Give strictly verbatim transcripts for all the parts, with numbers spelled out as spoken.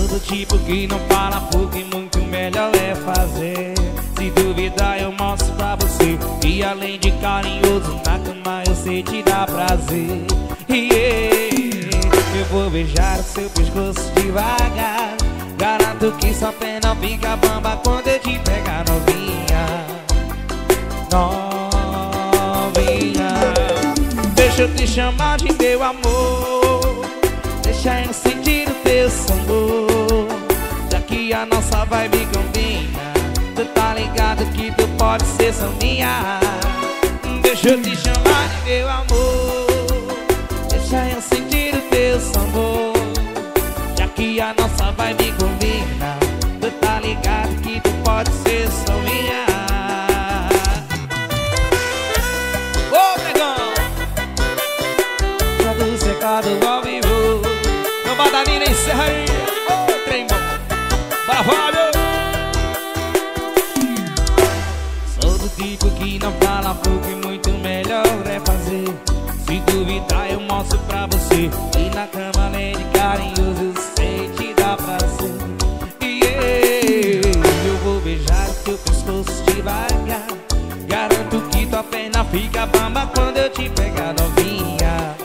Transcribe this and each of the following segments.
do tipo que não fala pouco e muito melhor é fazer. Se duvidar eu mostro pra você, e além de carinhoso na cama eu sei te dar prazer. Yeah. Eu vou beijar o seu pescoço devagar, garanto que sua pé não fica bamba quando eu te pegar novinha. Novinha, deixa eu te chamar de meu amor, deixa eu sentir o teu sabor, já que a nossa vibe combina. Tu tá ligado que tu pode ser só minha. Deixa eu te chamar de meu amor, deixa eu sentir o teu sabor, já que a nossa vibe combina. Tu tá ligado que tu pode ser só minha. Ô, negão, já do secado ao vivo, não badalinha encerra aí. Ô, trem bom, bora, Fábio. Sou do tipo que não fala pouco e muito melhor é fazer. Se duvidar eu mostro pra você, e na cama além de carinhoso eu sei te dar prazer. Yeah. Eu vou beijar o teu pescoço devagar, garanto que tua perna fica bamba quando eu te pegar novinha.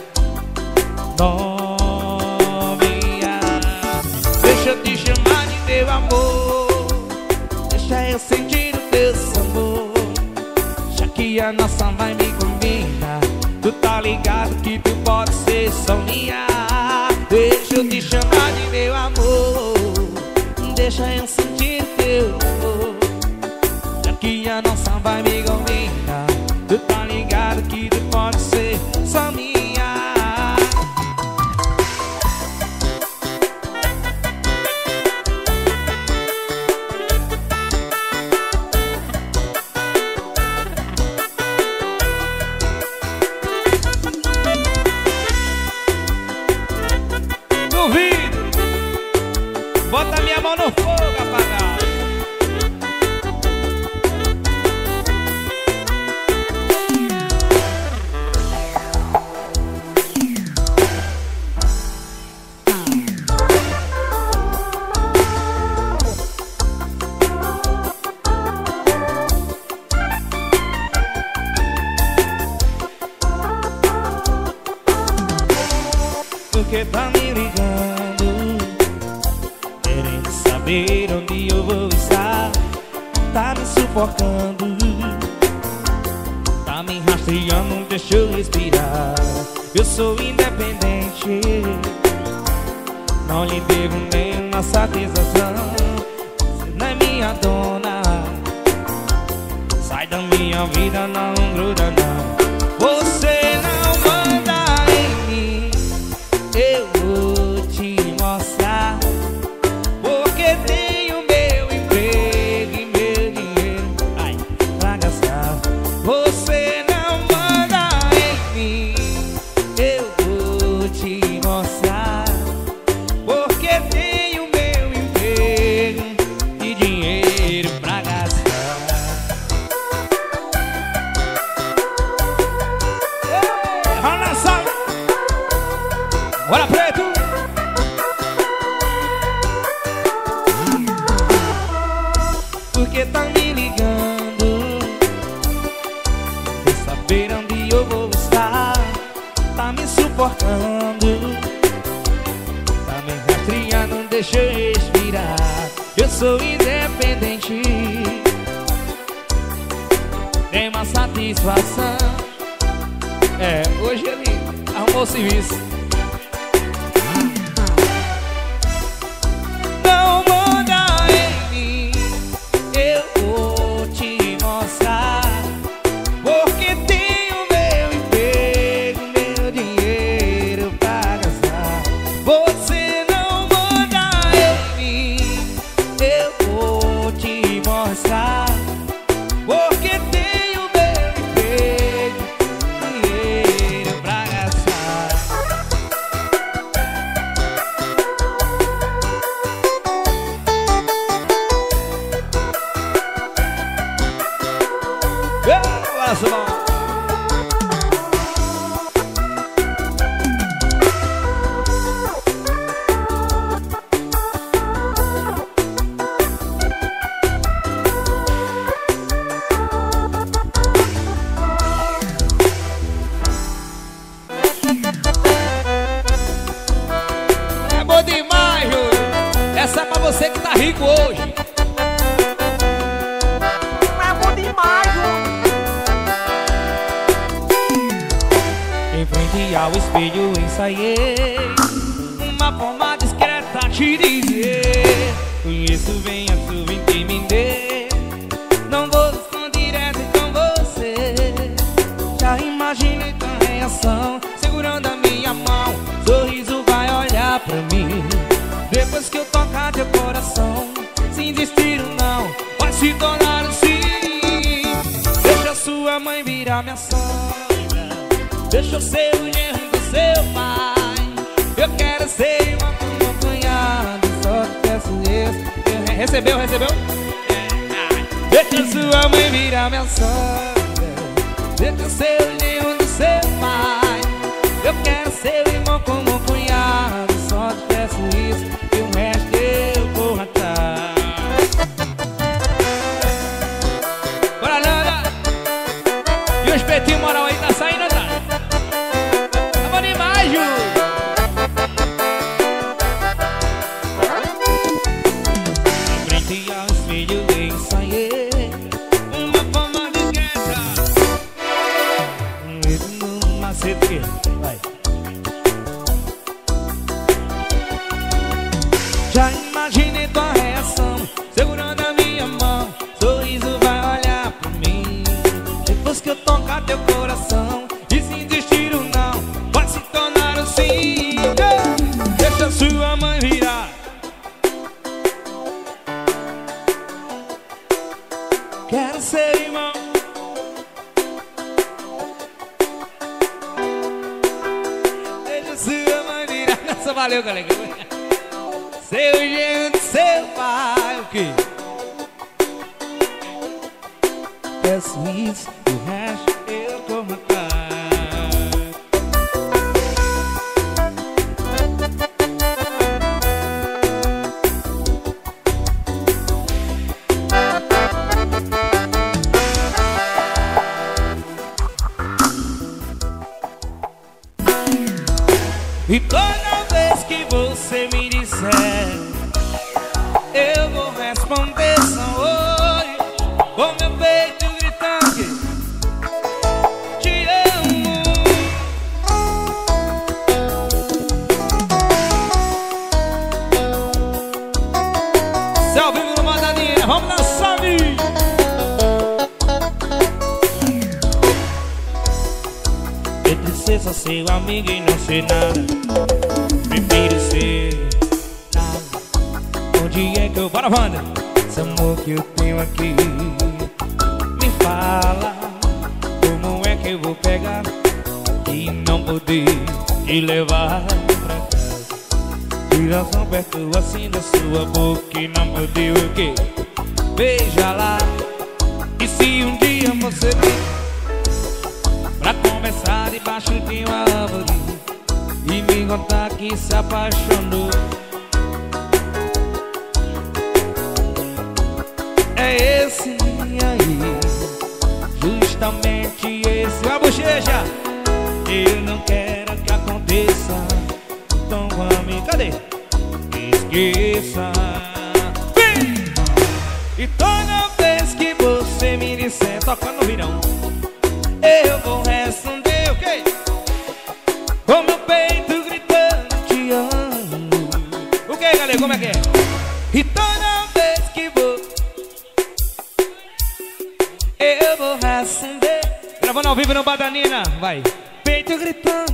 Novinha, deixa eu te chamar de meu amor, deixa eu sentir o teu sabor, já que a nossa vibe combina. Tu tá ligado que tu pode ser só minha. Deixa eu te chamar de meu amor, deixa eu sentir teu amor, já que a nossa vibe combina. Tu tá ligado que tu pode ser só minha. Bota minha mão no fogo, apagado. Porque tá me ligando, querendo saber onde eu vou estar. Tá me sufocando, tá me rastreando, não deixa eu respirar. Eu sou independente, não lhe devo nenhuma satisfação. Você não é minha dona, sai da minha vida, não gruda não. Você não manda em mim, eu vou te mostrar. Porque tenho meu emprego e meu dinheiro, ai, pra gastar. Você não manda em mim, eu vou te mostrar. Porque tenho meu emprego e dinheiro pra gastar. Rola a sala, bora preto. Porque tá me ligando, quer saber onde eu vou estar. Tá me suportando, tá me rastreando, não deixa eu respirar. Eu sou independente, tem uma satisfação. É, hoje ele arrumou o serviço. Não manda em mim, eu vou te mostrar. Porque tenho meu emprego, meu dinheiro pra gastar. Você não manda em mim, eu vou te mostrar. Porque tenho meu emprego, dinheiro pra gastar. Abraço, bom. tá rico hoje. É bom demais, Em frente ao espelho ensaiei uma forma discreta te dizer: conheço bem a sua intimidez, não vou esconder direto com você. Já imaginei tua reação, segurando a minha mão, sorriso vai olhar pra mim. Depois que eu tocar teu coração, se insistir ou não, vai se tornar um sim. Deixa sua mãe virar minha sogra, deixa eu ser o genro do seu pai. Eu quero ser irmão como cunhado, só te peço isso. Recebeu, recebeu? Deixa sua mãe virar minha sogra, deixa eu ser o genro do seu pai. Eu quero ser irmão como cunhado, só te peço isso, e o resto eu vou atrás. Bora, Nanda! E o espetinho moral aí tá saindo atrás. Tá bom demais, Ju! Em frente ao espelho ensaiei uma forma discreta, um macete. Vai. Já imaginei tua reação, segurando a minha mão, sorriso vai olhar pra mim. Depois que eu tocar teu coração, e se insistir ou não, vai se tornar um sim. Deixa sua mãe virar. Quero ser irmão. Deixa sua mãe virar. Nossa, valeu, galera. Seu genro, seu pai, o quê? Peço isso, o resto eu como atrás. E toda vez que você me disser, eu vou responder só oi, com meu peito gritando que te amo. Se ao vivo no Madalina, vamos dançar, bicho. Entre ser só seu amigo e não ser nada, prefiro ser nada. Onde é que eu... Bora, Wanda! Esse amor que eu tenho aqui, me fala, como é que eu vou pegar e não poder te levar pra casa? Tiração perto assim da sua boca e não poder o quê? Veja lá, e se um dia você vir pra conversar debaixo de uma árvore e me contar que se apaixonou, é esse aí, justamente esse, a bochecha. Eu não quero que aconteça, então vamos, cadê? Esqueça. Vem! E toda vez que você me disser, toca no virão, eu vou responder o quê? Com meu peito gritando te amo. O que, galera? Como é que é? E toda vez que vou, eu vou responder. Gravando ao vivo no Badanina, vai. Peito gritando.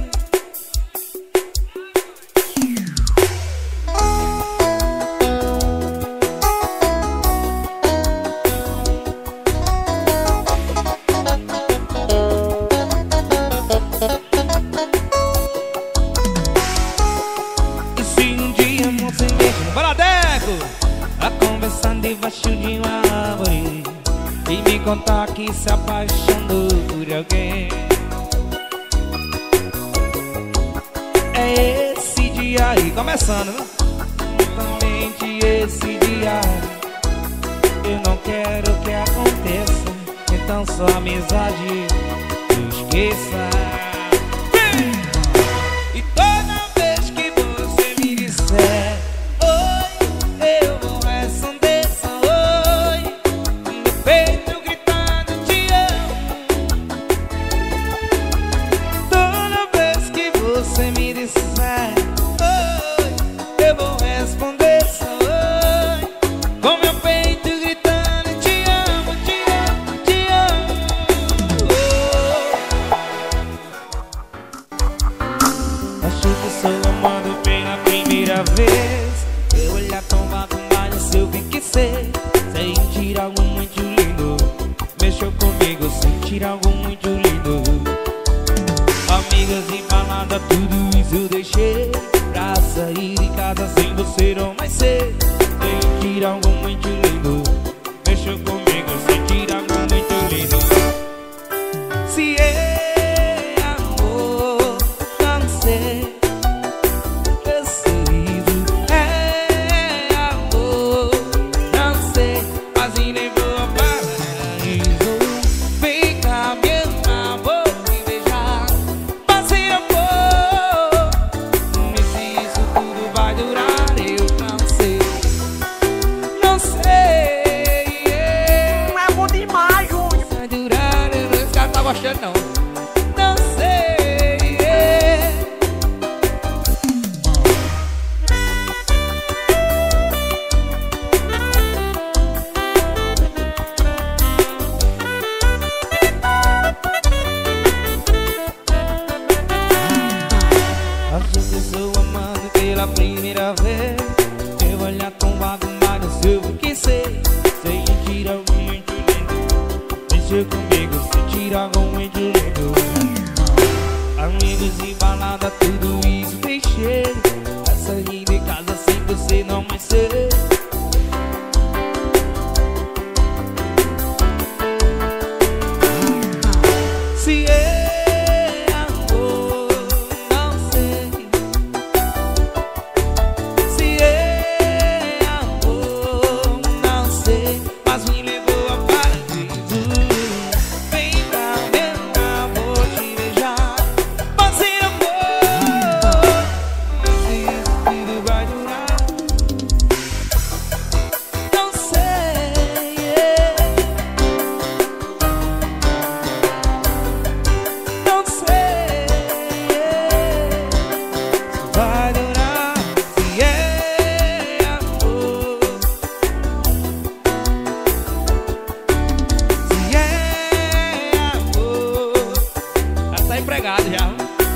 Debaixo de uma árvore e me contar que se apaixonou por alguém, é esse dia aí, começando, né? Exatamente esse dia. Eu não quero que aconteça, então só amizade esqueça. E toda vez que você me disser oi, eu vou responder você. Sentir algo muito lindo. Mexeu comigo, sentir algo muito lindo. Amigas e balada, tudo isso eu deixei pra sair de casa sem você não mais ser. Sentir algo muito lindo. Mexeu comigo, sentir algo muito lindo. Se é amor, não sei. Não, não sei, yeah. A gente estou amando pela primeira vez. Teu olhar tão vago, mas eu que sei. Sentir algo muito lindo. Mexeu comigo, sentir algo muito lindo. Amigos e balada, tudo isso deixei pra sair de casa sem você não mais ser. Se é amor, não sei. Se é amor, não sei. Mas me levou a paraíso. Vem cá, vem cá, vou te beijar. Fazer amor, se isso tudo vai durar. Não sei, yeah. Não sei, yeah. Se vai durar. Se é amor, se é amor. Já tá empregado já.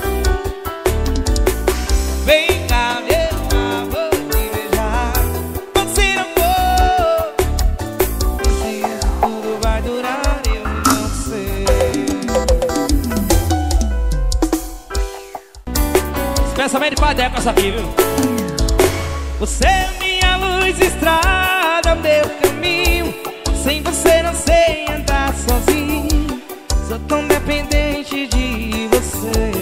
Vem cá, vem cá, vou te beijar. Fazer amor, se isso tudo vai durar, eu não sei. Pensamento de padre com essa aqui, viu? Você é minha luz, estrada, meu caminho. Sem você não sei andar sozinho. Sou tão dependente de você.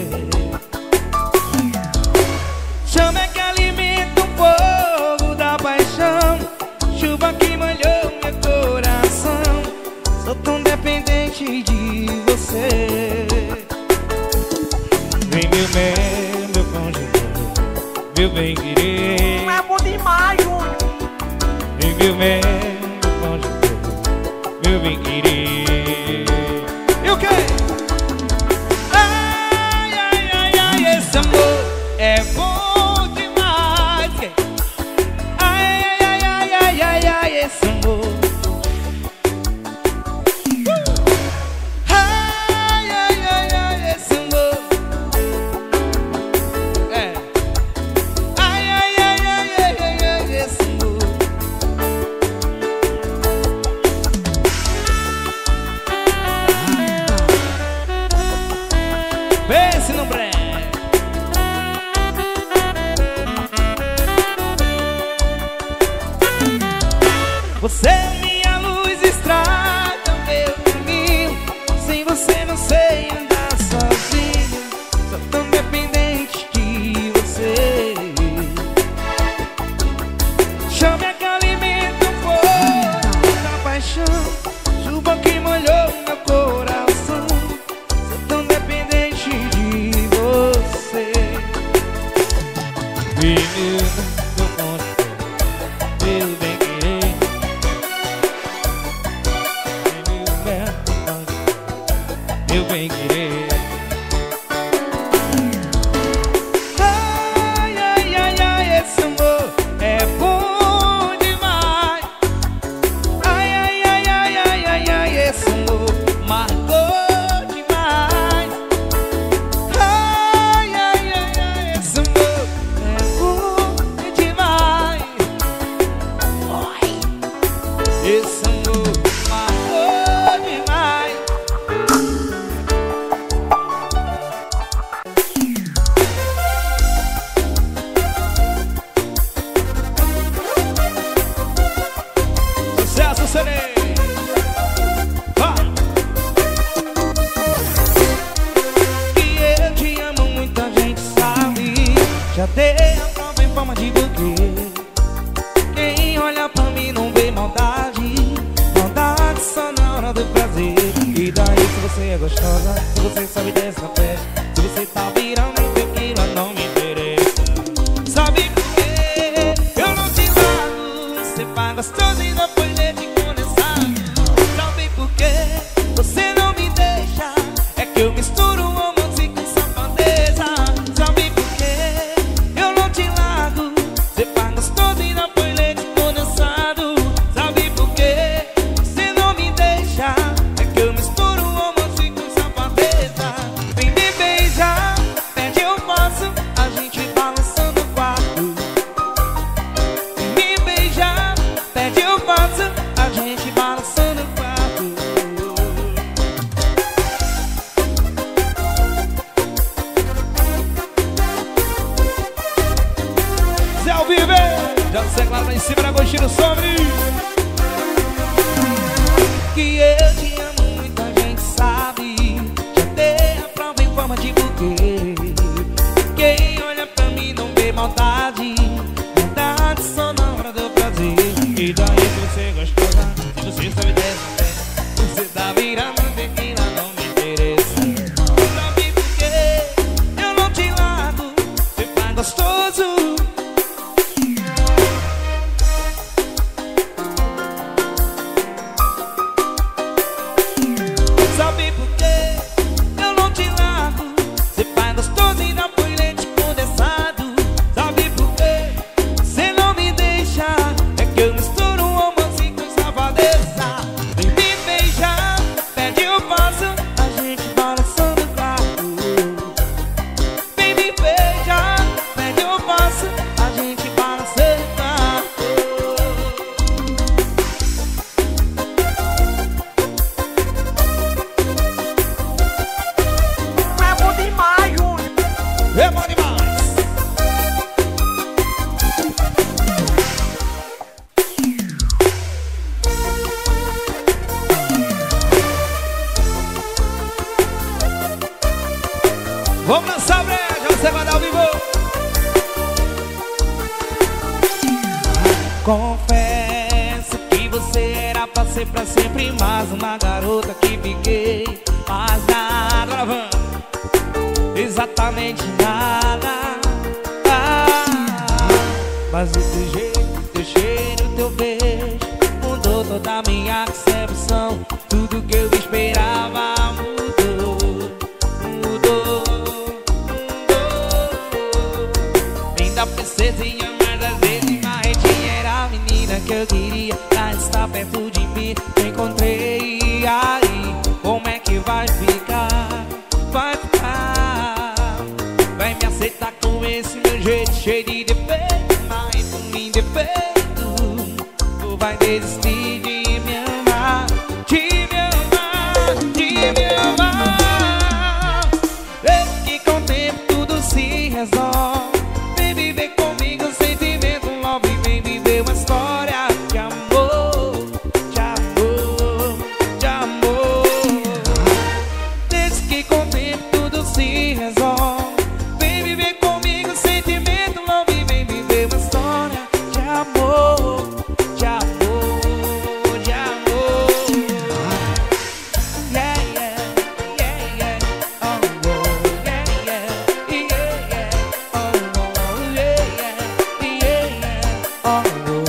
Chama que alimenta o fogo da paixão. Chuva que molhou meu coração. Sou tão dependente de você. Vem meu bem, meu congelador, meu bem querer. não é bom demais, Júnior. Vem meu bem, meu congelador, meu bem querer. E o quê? Ai, ai, ai, ai, esse amor é bom demais. Ai, ai, ai, ai, ai, ai, esse amor. Uh! Ai, ai, ai, ai, esse amor. É. Ai, ai, ai, ai, ai, ai, ai, esse amor. Pense no breve. Você é minha luz, estrada, meu caminho. Sem você não sei andar sozinho. Sou tão dependente de você. Chame a que alimenta o fogo da paixão. Chuva que molhou meu coração. Sou tão dependente de você. Menina, meu conselho, meu bem querer. C D. Ah. Que eu te amo, muita gente sabe. Já dei a prova em forma de buquê. Quem olha pra mim não vê maldade. Maldade só na hora do prazer. E daí se você é gostosa, se você sabe dessa festa, se você tá virando em tequila, não me interessa. Sabe por quê? Eu não te largo. Você faz gostoso e depois leite condensado. Sabe por quê? Você não me deixa. É que eu misturo romance com safadeza. Sabe por quê? Eu não te largo. Você faz gostoso e depois leite condensado. Sabe por quê? Você não me deixa. É que eu misturo romance com safadeza. Vem me beijar, pede eu faço, a gente balançando o quarto. Me beijar, pede eu faço, a gente balançando o quarto. Zé Alvive, já sei claro lá em cima da gostinho sobre. Que eu te amo, muita gente sabe. Já dei a prova em forma de buquê. Quem olha pra mim não vê maldade. Maldade só na hora do prazer. E daí se você é gostosa, se você sabe dessa festa, você tá virando tequila, não me interessa. Sabe por quê? Eu não te largo. Você faz gostoso. Sabe por quê? Eu não te largo. Você faz gostoso e dá põe leite condensado. Sabe por quê? Você não me deixa. É que eu misturo um romance com safadeza. Vem me beijar, pede eu faço, a gente balançando o quarto. Vem me beijar, pede eu faço, a gente balançando o quarto. É bom demais, Júnior. É bom demais. Vamos lançar a breja, você vai dar ao vivo. Confesso que você era pra ser pra sempre mais uma garota que fiquei. Mas nada, agora vamos. Exatamente nada. Ah, mas o teu jeito, teu cheiro, teu beijo mudou toda a minha concepção. Tudo que eu esperava mudou, mudou, mudou. Ainda princesinha, mas às vezes marretinha. Era a menina que eu queria, pra estar perto de mim. Te encontrei, e aí, como é que vai ficar? Vai ficar, vai me aceitar com esse meu jeito cheio de defeito, mas com mim defeito. Ou vai desistir de me amar, de me amar, de me amar. Desde que com o tempo tudo se resolve. Vem viver comigo um sentimento love. Vem viver uma história de amor, de amor, de amor. Desde que com o tempo tudo se resolve. Vem viver comigo um sentimento love. Vem viver uma história de amor, de amor, de amor. Yeah, yeah, yeah, yeah. Oh, oh, yeah, yeah, yeah, yeah. Oh, oh, yeah, yeah, yeah, yeah. Oh, oh.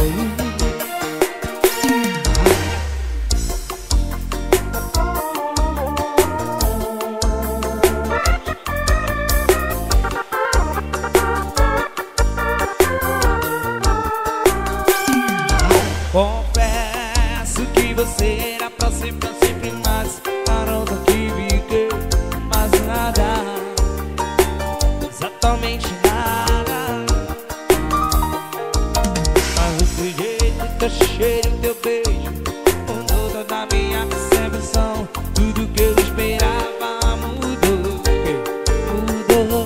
Confesso que você era pra ser pra sempre mais garota que fiquei. Mas nada, exatamente nada. Mas o teu jeito, teu cheiro, teu beijo mudou toda a minha concepção. Tudo que eu esperava mudou, mudou,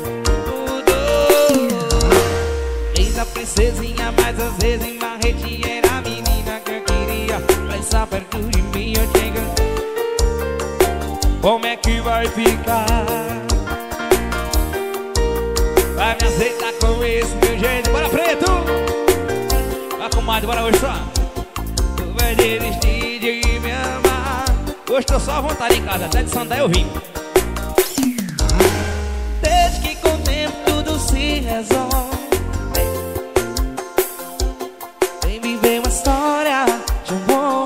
mudou. Fez a princesinha, mas às vezes marretinha. Era a menina que eu queria, ficar. Vai me aceitar com esse meu jeito. Bora, preto! Vai, comadre, bora hoje só. Tu vai desistir de me amar. Hoje tô só à vontade em casa, até de Sandá eu vim. Desde que com o tempo tudo se resolve, vem viver uma história de amor.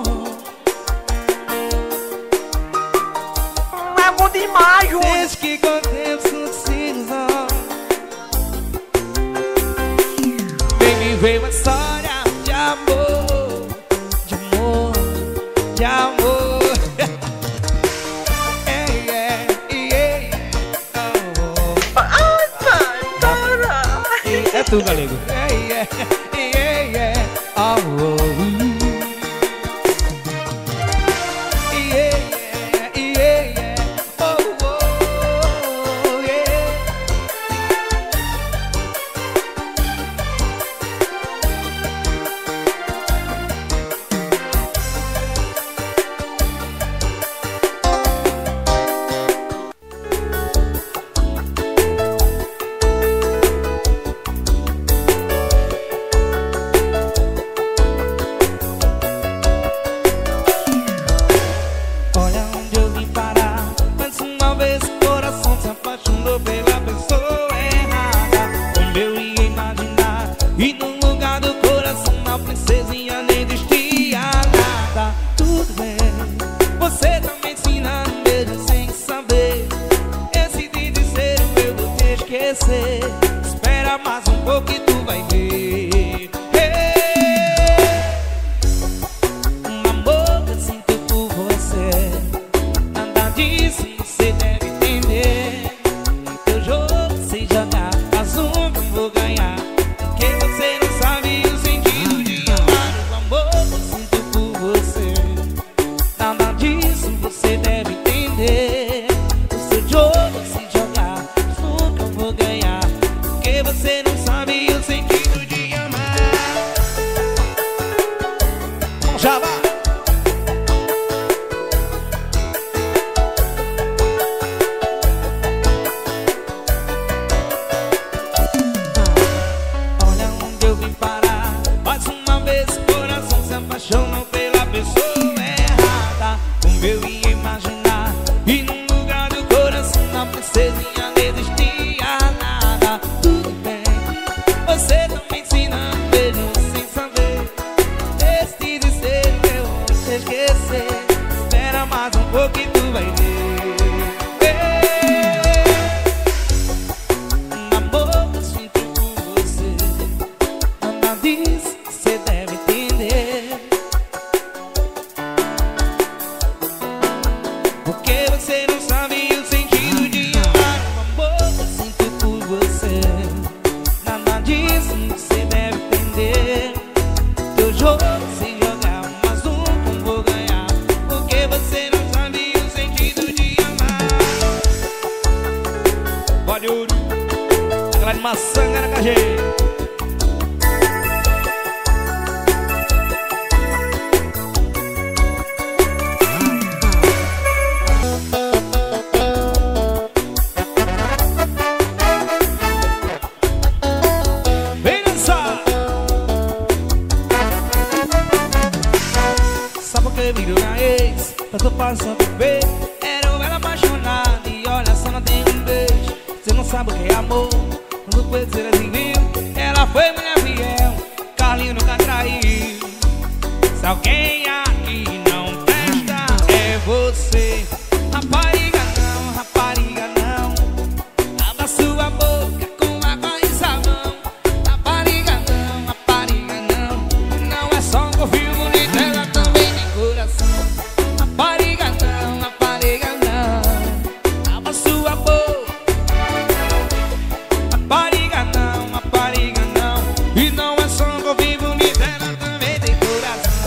É bom demais, Júnior. Desde que com o tempo tudo se resolve, vem viver uma história de amor, de amor, de amor. É tu, galego. Yeah, yeah, yeah, yeah. Oh, oh, yeah, yeah, yeah, yeah. Oh, oh, yeah. Espera mais um pouco e tu vai ver. Um amor que eu sinto por você, nada disso você deve entender. No teu jogo se jogar, faz um que eu vou ganhar, porque você não sabe o sentido de amar. O amor que eu sinto por você, nada disso você deve entender. No seu jogo se jogar, você não sabe o sentido de amar. Vamos já lá. Olha onde eu vim parar. Mais uma vez o coração se apaixonou pela pessoa errada. Como eu ia imaginar, e num lugar do coração da princesinha desistia nada. Você também ensina um beijo sem saber. Esse desespero eu vou te esquecer. Espera mais um pouco e tu vai ver. Um amor que eu sinto por você, nada disso você deve entender. Porque você não sabe o sentido de amar. Um amor que eu sinto por você, nada disso você deve entender. Teu jogo se jogar, mas um que eu vou ganhar, porque você não sabe o sentido de amar. Pode ouro, aquela de maçanga na cajeira. Virou minha ex, eu tô passando bem. Era ela apaixonada e olha só, não tem um beijo. Você não sabe o que é amor, quando foi ser assim viu. Ela foi mulher fiel, Carlinho nunca traiu. Se alguém aqui não presta, é você. Rapariga não, rapariga não, abra sua boca com água e sabão. Rapariga não, rapariga não, não é só um confio bonito, ela também tem coração. Rapariga não, rapariga não, abra sua boca. Rapariga não, rapariga não, e não é só um confio bonito, ela também tem coração.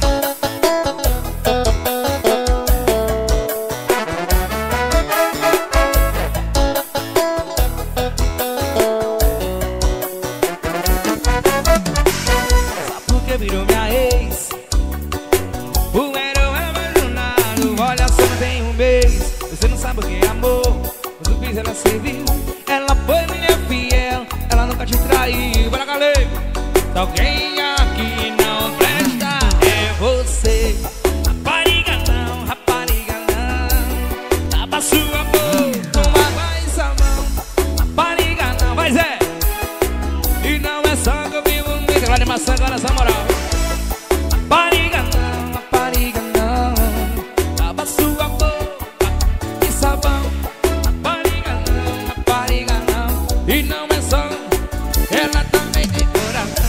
Sabe por que virou minha ex? O héroe é apaixonado, olha só, não tem um mês. Você não sabe o que é amor. Quando fiz ela serviu. Ela foi minha fiel, ela nunca te traiu. Bora, galera. Se alguém aqui não presta, é você. Rapariga não, rapariga não. Tapa sua boca, toma mais a mão. Rapariga não, mas é. E não é só que eu vivo no meio. Agora de maçã, agora essa moral. Rapariga não, rapariga não. Tapa sua boca e sabão. Rapariga não, rapariga não. E não é só, ela também tem coração.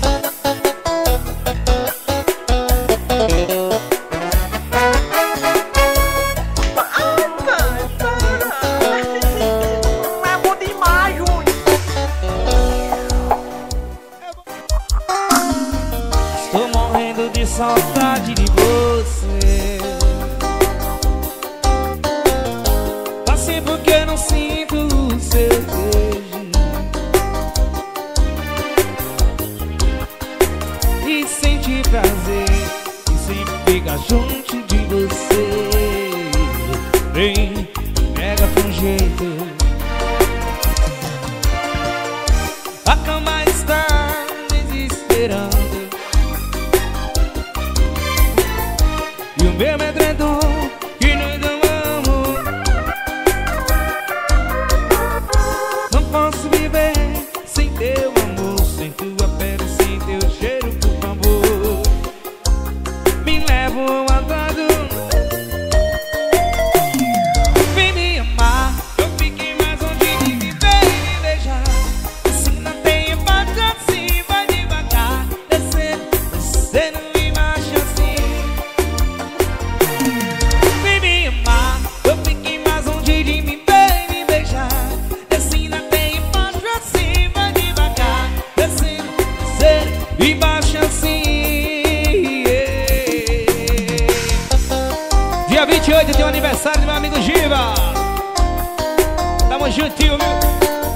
É bom demais, Júnior. Estou morrendo de saudade de você. Passei porque não sinto o seu beijo e senti prazer em sempre ficar junto de você. Vem, pega com jeito. A cama está desesperando e o meu edredom que nós amamos. Não posso viver sem teu amor, sem tua pele, sem teu cheiro, por favor. Me leva ao lado. Vem me amar, eu fiquei mais longe de me ver e me beijar. Assim não tem parte, assim vai devagar, descendo, descendo embaixo assim. Vem me amar, eu fiquei mais longe de me ver e me beijar. Assim não tem parte, assim vai devagar, descendo, descendo embaixo assim. Dia vinte e oito tem o aniversário do meu amigo Giva. Tamo juntinho, viu?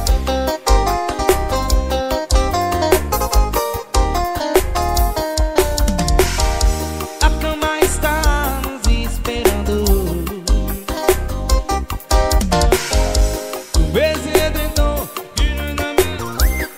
A cama está nos esperando. Um beijo edredom que nós amamos.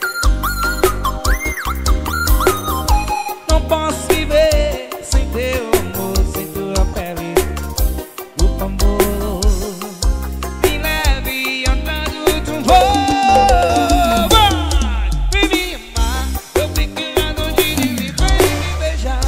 Não posso viver sem teu amor, sem tua pele, por favor. Me leve andando de um voo. Vem me amar, eu fiquei mais longe de me ver e me beijar.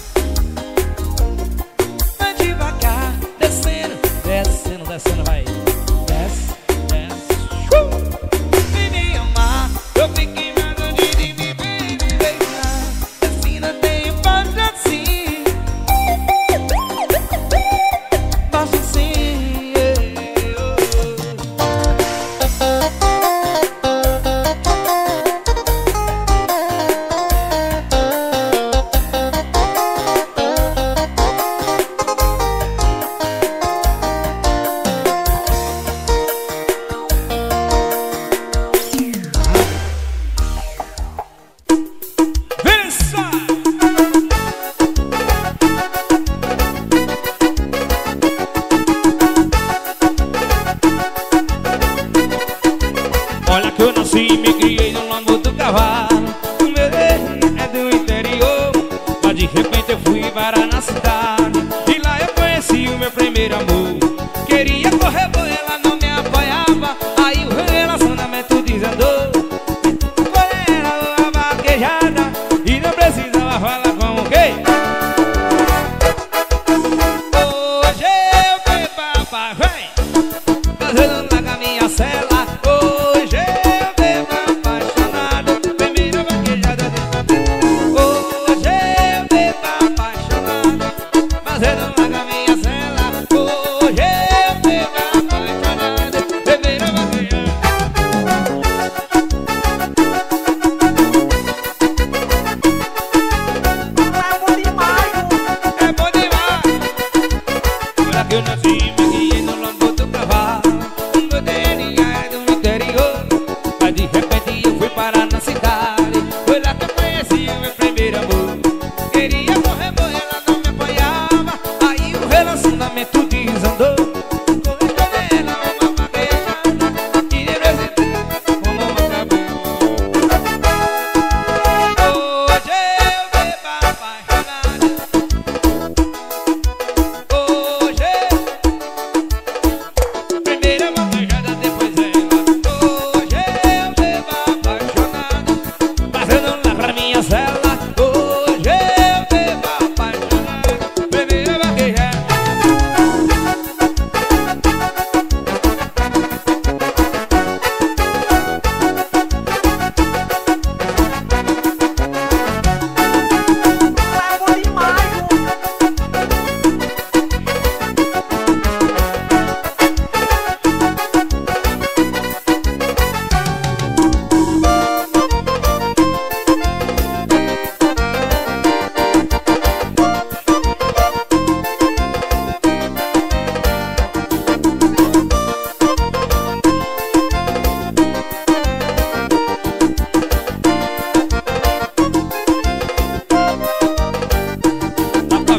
Vai devagar, descendo, descendo, descendo, vai. Desce, desce. Uh! Vem me amar, eu fiquei mais longe de me ver e me beijar. Assim não tem parte assim. Basta assim, yeah, oh. Vença! Olha que eu nasci e me criei no lombo do cavalo. O meu é do interior, mas de repente eu fui parar na cidade. E lá eu conheci o meu primeiro amor. Queria correr por ela, não me apoiava. Aí o relacionamento desandou. Foi ela uma vaquejada e não precisava falar como quem. Hoje eu fui papai, vem fazendo lá com a minha cela. Hoje eu bebo apaixonado, primeira vaquejada de... Hoje eu bebo apaixonado, fazendo lá com a minha cela. Hoje eu bebo apaixonado, primeira vaquejada. É bom demais, Júnior. É bom demais. Olha que eu nasci e me criei no lombo do cavalo. O meu D N A é do interior, mas de repente eu fui parar na cidade. Foi lá que eu conheci o meu primeiro amor. Queria correr por ela, não me apoiava. Aí o relacionamento desandou. Vou escolher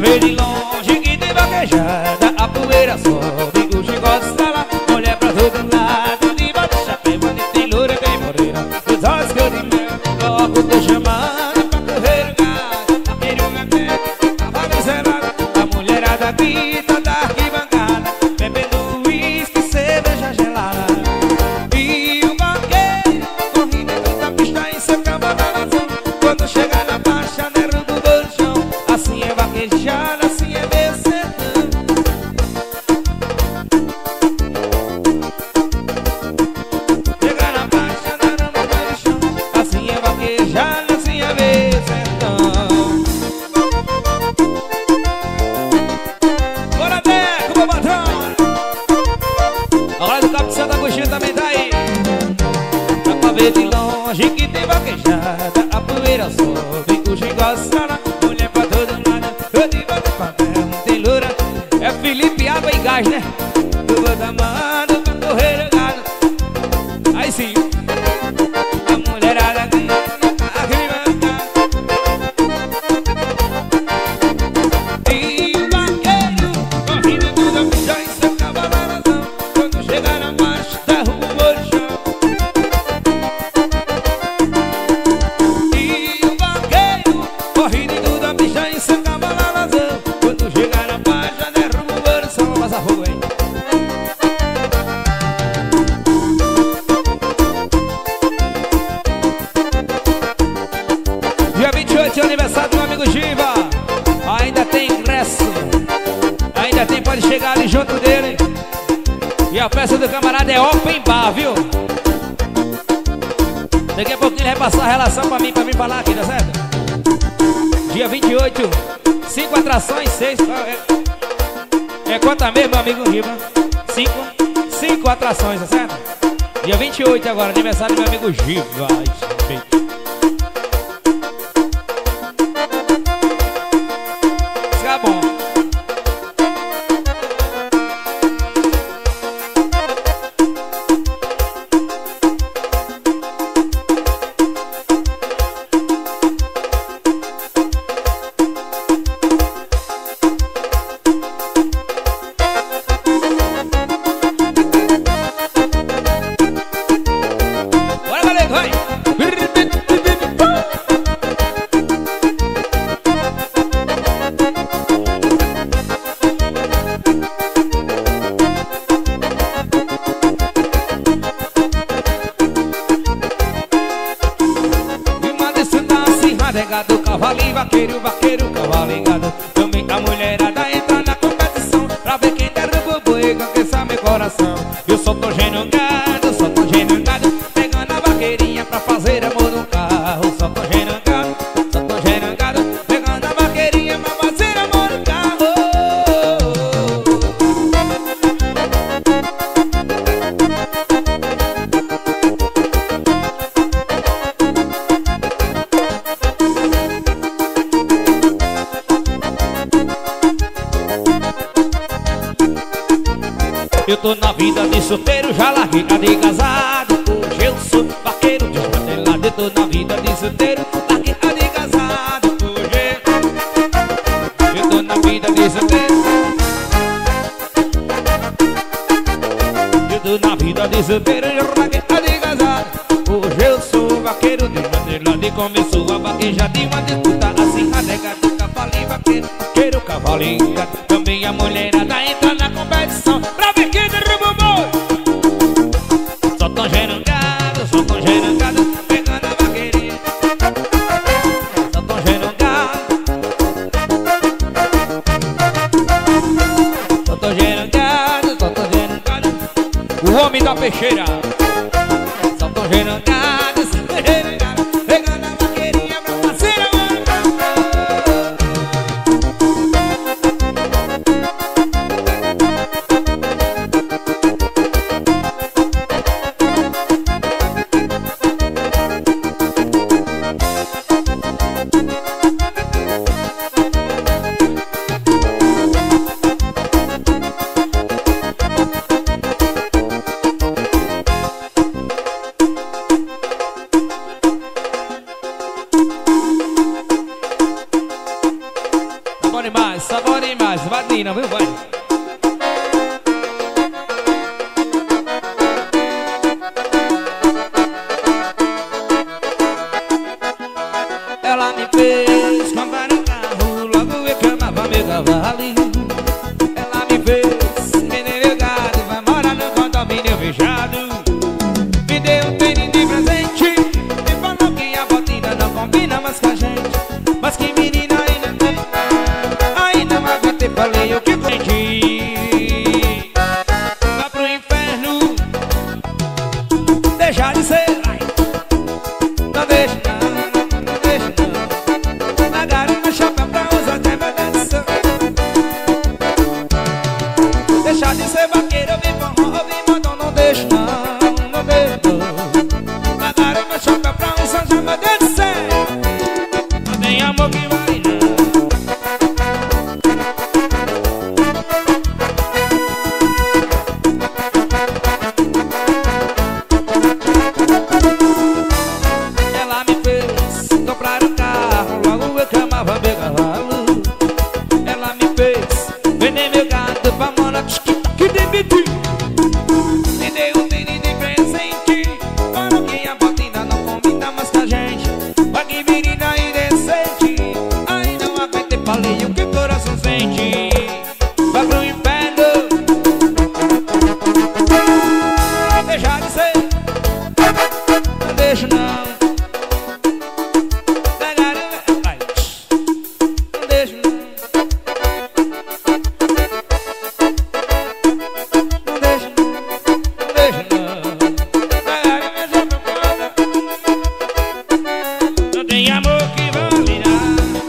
vê de longe que tem vaquejada, a poeira sobe, o chicote está lá, mulher pra todo lado, de baixo chapéu, onde tem loura, tem morena, os olhos que eu de mel, logo tô chamando pra correr o gado, aquele uma pé, cavalo zelado, a mulherada aqui tá da arquibancada, bebendo uísque, cerveja gelada, e o vaqueiro corre dentro da pista em seu cavalo azul, quando chega na faixa, nero do bolchão, assim é vaquejada, assim é meu sertão. Chega na faixa, nero do bolchão, assim é vaquejada, assim é meu sertão. Bora, Deco, meu patrão! A hora do Capo de Santo Agostinho também tá aí. Dá pra ver de longe que tem vaquejada, a poeira sobe, o chicote está lá, mulher pra todo lado, eu de volta pra terra, não tem loura. É Felipe, água e gás, né? Tu bota mano pra correr o gado. Aí sim, a mulherada aqui, aqui vai ficar. E o vaqueiro corre dentro da pista em seu cavalo azul, quando chegar na marcha, derruba o bolchão. E o vaqueiro corre dentro da pista em seu cavalo azul, quando chegar na marcha, derruba o bolchão. Passa fogo aí. Dia vinte e oito é aniversário do meu amigo Giva. Ainda tem ingresso, ainda tem, pode chegar ali junto dele. E a festa do camarada é open bar, viu? Daqui a pouco ele vai passar a relação pra mim, pra mim falar aqui, tá certo? Dia vinte e oito, cinco atrações, seis. É, é quanto mesmo, meu amigo Giva? Cinco, cinco atrações, tá certo? Dia vinte e oito agora, aniversário do meu amigo Giva. Fica bom. Bora, galera, vai! E uma descida acirrada, cavalo vaqueiro, vaqueiro, cavalo engado. Também a mulherada entra na competição pra ver quem derruba o boi, conquista meu coração. Eu só tô genungado, só tô genungado, pegando a vaqueirinha pra fazer amor no carro. Só tô genungado, só tô genungado, pegando a vaqueirinha pra fazer amor no carro. Eu tô na vida de solteiro, já larguei a de casado. Hoje eu sou vaqueiro desmantelado. Eu tô na vida de solteiro, larguei a de casado. Hoje eu tô na vida de solteiro, eu tô na vida de solteiro, eu larguei a de casado. Hoje eu sou vaqueiro desmantelado. E começou a vaquejar de uma disputa assim, radegado, cavalinho vaqueiro, vaqueiro, cavalinho. Também a mulherada entra na competição pra ver quem derruba o boi. Só tão genungado, só tão genungado, pegando a vaqueirinha. Só tão genungado, só tão genungado, só tão genungado, o homem da peixeira. Só tão genungado, só tão genungado, pegando a vaqueirinha pra fazer amor. demais, tá bom demais. Vai, Nina, viu? Vai. Ela me fez comprar um carro, logo eu que amava meu cavalo. Ela me fez vender meu gado, vai morar no condomínio fechado. Me deu um tênis de presente, me falou que a botina não combina mais com a gente. Mas que menina ainda tem, aí não aguentei, falei eu que senti. Vai pro inferno, deixar de ser, ai. Não deixa não, não deixa não. Pagaram meu chapéu pra usar até meu dança. Deixar de ser vaqueiro, eu me forró, eu me mandou, não deixa não, não deixa não. Pagaram meu chapéu pra usar até meu dança. Não tem amor que vale não. Ela me fez comprar um carro, logo eu que amava meu cavalo. Ela me fez vender meu gado pra morar que demitiu. Me deu um tênis de presente, falou que a botina não combina mais com a gente. Vai que menina indecente, aí não aguentei, falei o que o coração sente. Vai pro inferno, deixar de ser, não deixo não. Pegaram, vai, não deixo não. Não deixo não, não deixo não. Pegaram minha jogada, não tem amor que vale não.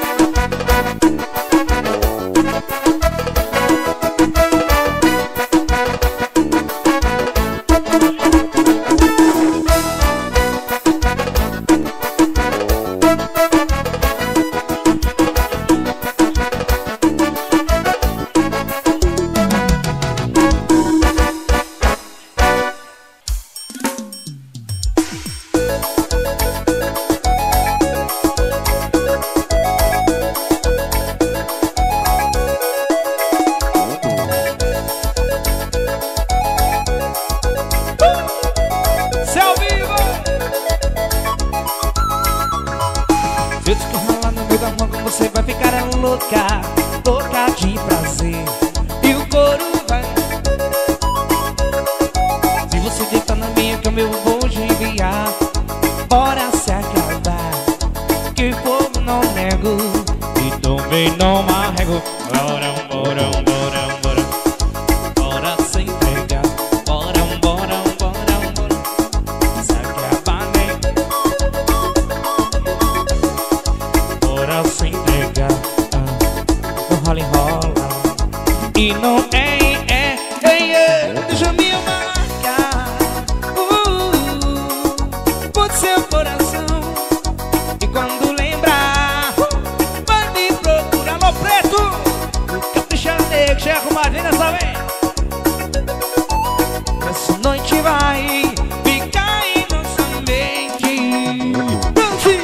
Se ao vivo, se eu te rolar no meio da mão, você vai ficar louca, louca de prazer. E o couro vai. Se você deitar na minha cama, eu vou te enviar. Bora se acabar, que fogo não nego e também não marrego. Bora, bora, bora, bora. Bora se entregar. Bora, bora, bora, bora. Se acabar, né? Bora se entregar. Ah, o rola enrola e não é, é, é, é. Deixa me marcar uh, por seu coração. E quando lembrar, uh, vai me procurar no preto. Capricha negro, chega com uma vez nessa vez. Essa noite vai ficar em nossa mente. Dance!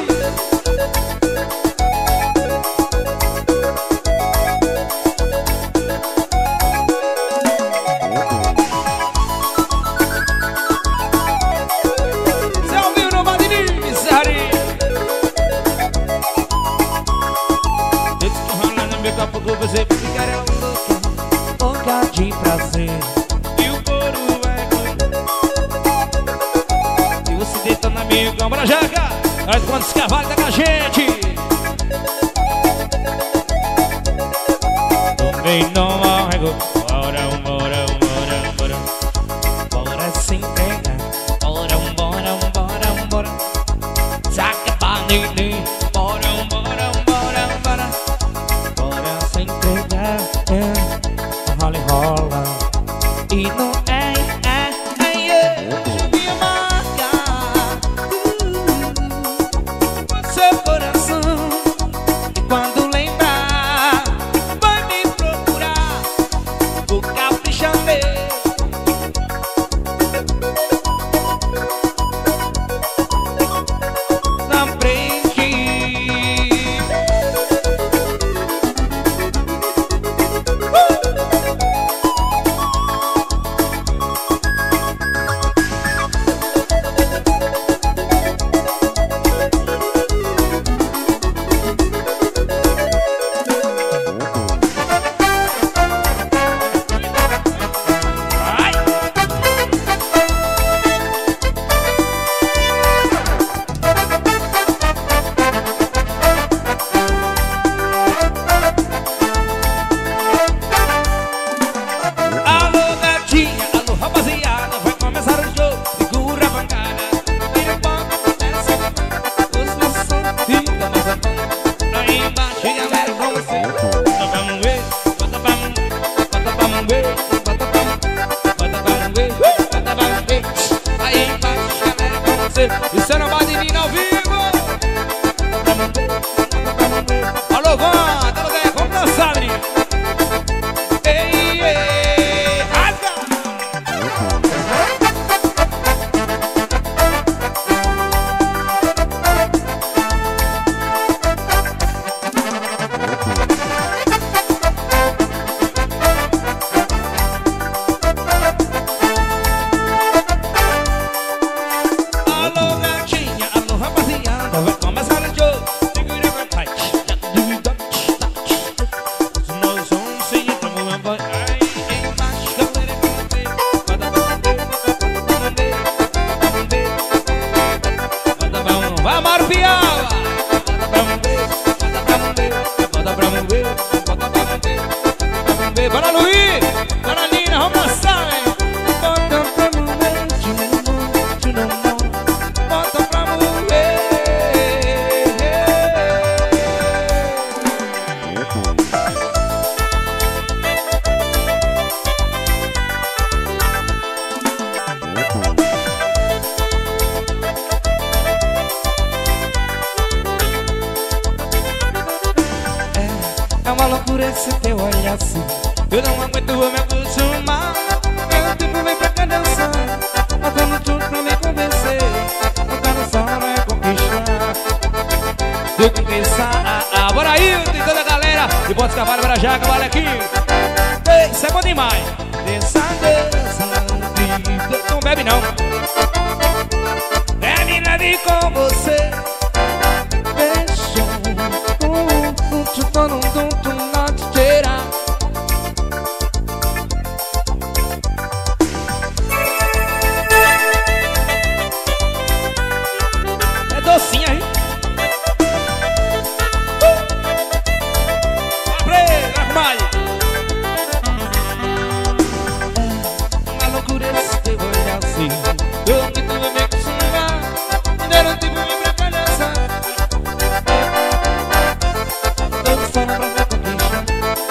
Você ouviu no Badini, Sari? Eu te rolar no meu copo, você ficará louca, louca de prazer. E o couro vai comer. Se você deita na minha cama, na jaca, olha quantos cavalos tá com a gente. Também não marrego. Bora, bora, bora, bora. Bora se entregar. Bora, bora, bora, bora. Saca pra neném. Bora, bora, bora, bora. Bora se entregar. É. Rola e rola e não é, é, é, é. Me marcar uh, seu coração. E quando lembrar, vai me procurar. O capricho você. Bota pra mover, bota pra mover, bota pra mover, bota pra mover, bota pra mover, bota pra mover. Aí embaixo, galera, com você. Isso é no Badinina ao vivo. Bota pra mover, bota pra mover. Alô, Van, tá ligado? Vamos dançar, menino. Ei, ei, rasga. Alô, gatinha, alô, rapaziada, vai começar o jogo. Segura pra trás. Nós vamos se entramos, vai. Ai, embaixo, galera, com você. Bota pra mover, bota pra mover, bota pra mover. Vai, Mário Piava. Bota pra mover, bota pra mover, bota pra mover, bota pra mover, bota pra mover. Bora, Luiz, bora, Nina, vamos dançar, hein? Bota pra mover, de novo, de novo. Bota pra mover. É uma loucura esse teu olhar assim. Eu não aguento, vou me acostumar. Meu tempo vem pra cá dançar, botando tudo pra me convencer. O cara só não é conquistar, vou conquistar. Ah, ah, bora aí, tem toda a galera. E bota os cavalos para já, cavalo aqui. Ei, isso é bom demais. Dança, dança, vida. Não bebe não. Leve, leve com você. Deixa um, um, chuto num tum tum na tcheira. É docinha, hein? Abre, armário. Uma loucura esse teu olhar assim. Eu que tu vai me acostumar. Ainda não tive me pra cá dançar. Todos falam pra me conquistar.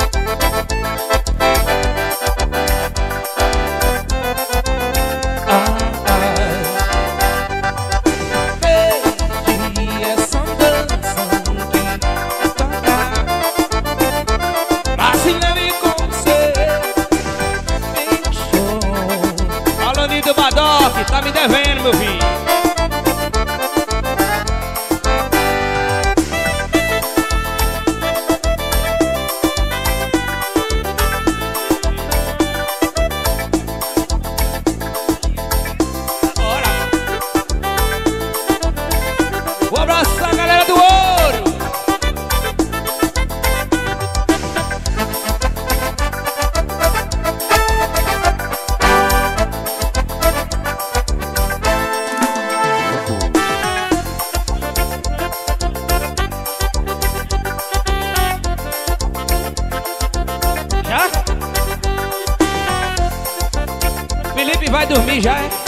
Ah, ah. Beije essa dança que toca. Mas se leve com você. Deixou. Alô, Nito Badoc, tá me devendo, meu filho. Agora. Um abraço à galera do ouro. Já? Felipe vai dormir já, é?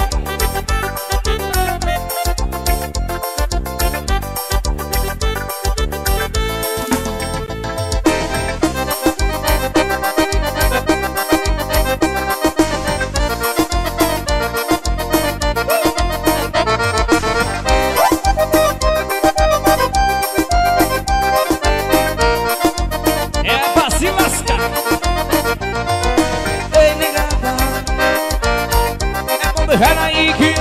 É pra se lascar. Ei, negada, é bom beijar aí que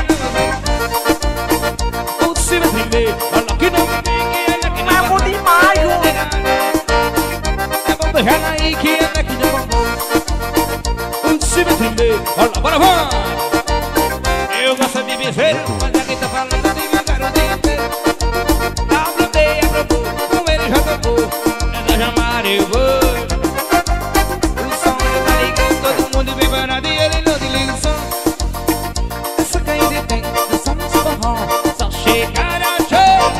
o se vai tremer. Olha que não me que ela que não É bom demais, Júnior. é bom beijar aí que ela que não o se vai tremer. Olha, bora, vamos. Eu gosto de beber, mas aqui tá falando de uma garotinha inteira. A bloqueia pro povo, com ele já tocou. Essa chamada eu vou. O som tá ligado, todo mundo vem parado e ele não desliga o som. Essa caída tem, dançamos forró, só chegar a show.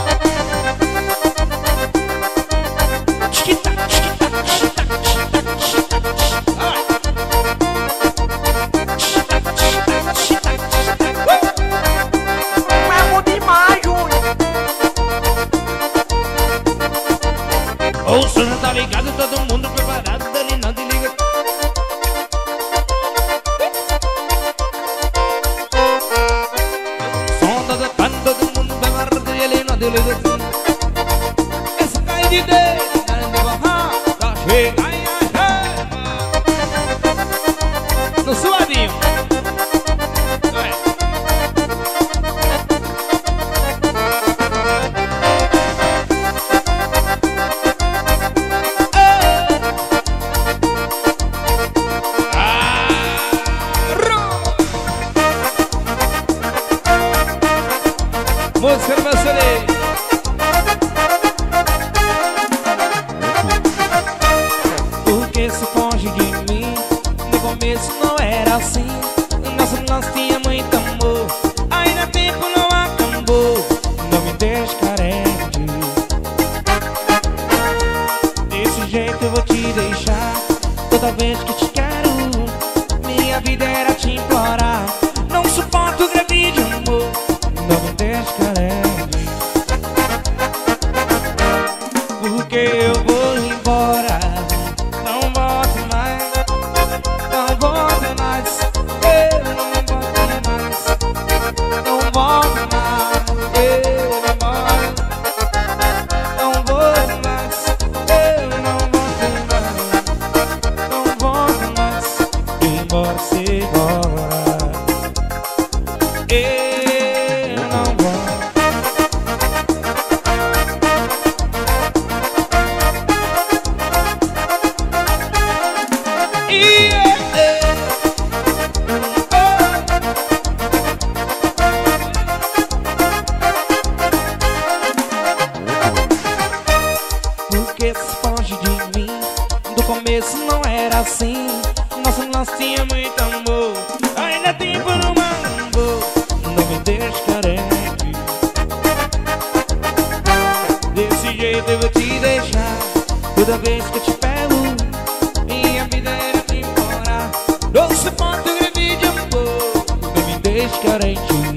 Chiquita, chiquita, chiquita, chiquita, chiquita, chiquita. Chiquita, chiquita, chiquita, chiquita. ligado, todo mundo preparado, dali não te liga. Som tá tocando, todo mundo preparado, e ele não te liga. Esse cai de dele, não te barrar, tá cheio, ai, ai, ai. No suadinho. Música do Marcelinho. Porque se foge de mim? No começo não era assim. Nosso lance tinha muito amor. Ainda tempo não acabou. Não me deixe carente. Desse jeito eu vou te deixar. Toda vez que te quero, minha vida era te implorar. Não suporto grave de amor. Não me deixe carente. Porque eu vou embora. Não volto mais. Não volto mais. Eu não volto mais. Não volto mais. Eu não volto. Não volto mais. Eu não volto mais. Não volto mais. Embora se embora. Eu Porque se foge de mim? Do começo não era assim. Nosso lance tinha muito amor. Ainda tempo não amor. Não me deixe carente. Desse jeito eu vou te deixar. Toda vez que eu te pego, minha vida era te implorar. Não suporto grave de amor. Não me deixe carente.